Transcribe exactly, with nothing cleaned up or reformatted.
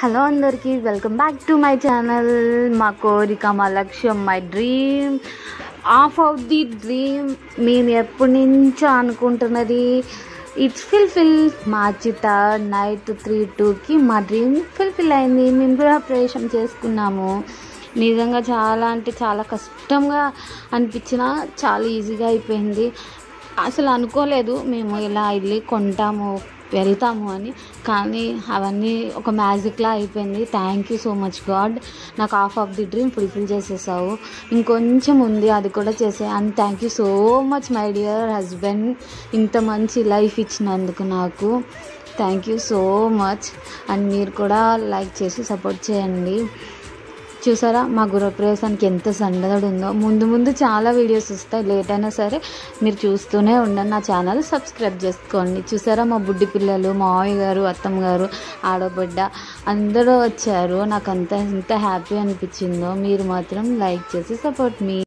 Hello అందరికీ welcome back to my channel. మా కోరిక, మా లక్ష్యం, my dream, half of the dream. నేను ఎప్పటి నుంచో అనుకుంటున్నది it's fulfil. March third night three టూకి మా డ్రీమ్ ఫిల్ఫిల్ అయింది. మేము కూడా ప్రవేశం చేసుకున్నాము. నిజంగా చాలా అంటే చాలా కష్టంగా అనిపించిన చాలా ఈజీగా అయిపోయింది. అసలు అనుకోలేదు మేము ఇలా వెళ్ళి కొంటాము వెళ్తాము అని, కానీ అవన్నీ ఒక మ్యాజిక్లా అయిపోయింది. Thank you so much god, నాకు half of the dream fulfil చేసేసావు. ఇంకొంచెం ఉంది, అది కూడా చేసే. And thank you so much my dear husband, ఇంత మంచి లైఫ్ ఇచ్చినందుకు నాకు thank you so much. And మీరు కూడా లైక్ చేసి సపోర్ట్ చేయండి. చూసారా మా గృహప్రవేశానికి ఎంత సందడి ఉందో. ముందు ముందు చాలా వీడియోస్ వస్తాయి, లేట్ అయినా సరే మీరు చూస్తూనే ఉండండి. నా ఛానల్ సబ్స్క్రైబ్ చేసుకోండి. చూసారా మా బుడ్డి పిల్లలు, మావయ్య గారు, అత్తమ్మ గారు, ఆడబిడ్డ అందరూ వచ్చారు. నాకు అంత ఎంత హ్యాపీ అనిపించిందో. మీరు మాత్రం లైక్ చేసి సపోర్ట్ మీ